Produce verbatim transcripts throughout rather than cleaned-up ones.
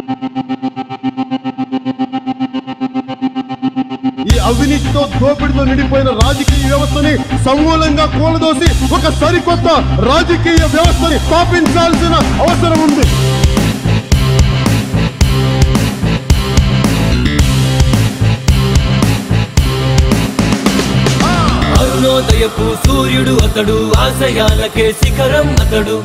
ఈ అవినీతితో దోపిడితో నిండిపోయిన రాజకీయ వ్యవస్థని సమూలంగా కూలదోసి ఒక సరికొత్త రాజకీయ వ్యవస్థని స్థాపించాల్సిన అవసరం ఉంది. అరుణోదయపు సూర్యుడు అతడు, ఆశయాలకే శిఖరం అతడు.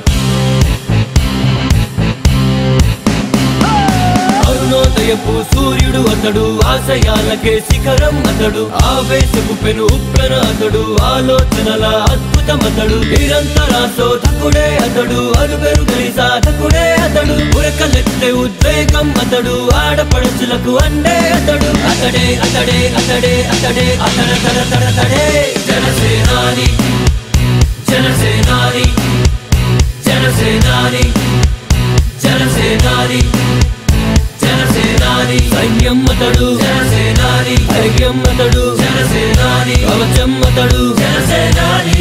అరుణోదయపు సూర్యుడు అతడు, ఆశయాలకే శిఖరం అతడు. ఆవేశపు పెను ఉప్పెన అతడు, ఆలోచనల అద్భుతమతడు. నిరంతర శోధకుడే అతడు, అరుబెరుగని సాధకుడే అతడు. ఉరకలెత్తే ఉద్వేగం అతడు, ఆడపడుచులకు అండే అతడు. అతడే అతడే అతడే అతడే అతడ తడ తడ తడే జనసేనాని జనసేనాని జనసేనాని జనసేనాని జనసేనాని. సైన్యం అతడు జనసేనాని, ధైర్యం అతడు జనసేనాని, కవచం అతడు జనసేనాని.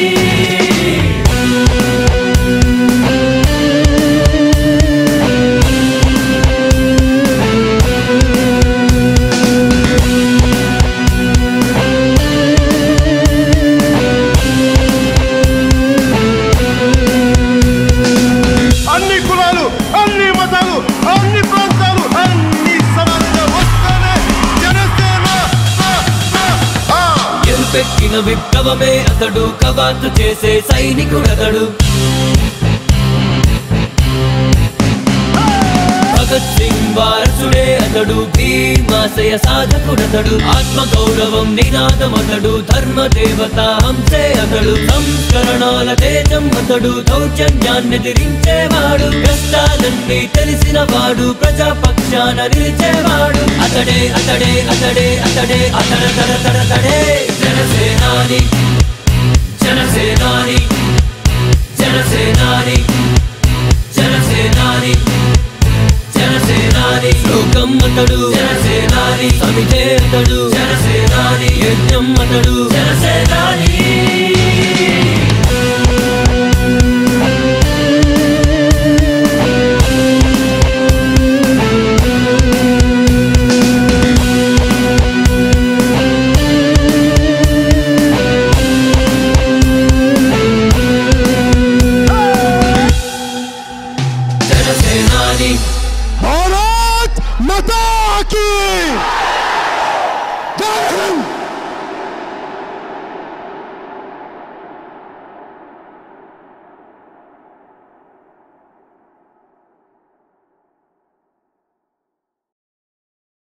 అన్ని కులాలు, అన్ని మతాలు, అన్ని ప్రాంతాలు అన్ని సమానంగా వస్తేనే జనసేన. ఎరుపెక్కిన విప్లవమే అతడు, కవాతు చేసే సైనికుడతడు. భగత్ సింగ్ వారసుడే అతడు, భీమాశయ సాధకుడతడు. ఆత్మ గౌరవం నినాదమతడు, ధర్మ దేవత హంసే అతడు. సంస్కరణాల తేజం అతడు, దౌర్జన్యాన్ని ఎదిరించేవాడు. కష్టాలన్నీ తెలిసిన వాడు, ప్రజాపక్షాన నిలిచేవాడు. అతడే అతడే అతడే అతడే అతడ తడ తడ తడే జనసేనాని జనసేనాని జనసేనాని జనసేనాని జనసేనాని. లోకం అతడు జనసేనాని, సమితే అతడు జనసేనాని, యజ్ఞం అతడు జనసేనాని. జనసేనాని. భారత్ మాతా కీ జై.